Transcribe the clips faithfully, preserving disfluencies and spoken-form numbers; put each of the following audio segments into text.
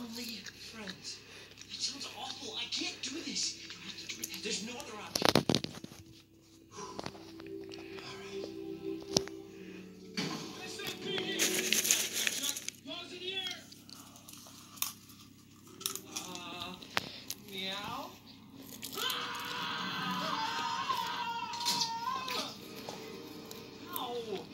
only friends. It sounds awful. I can't do this. You have to do it. There's no other option. All right. S A P D! Claws in the air! Uh, meow? Ow!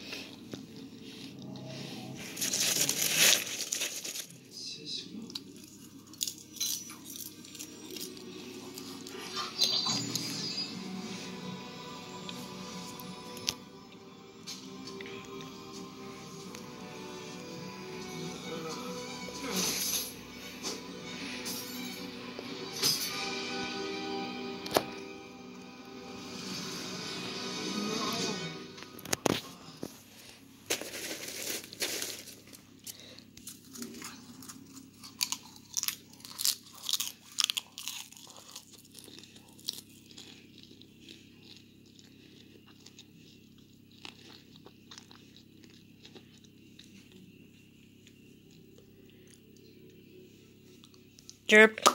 Derp.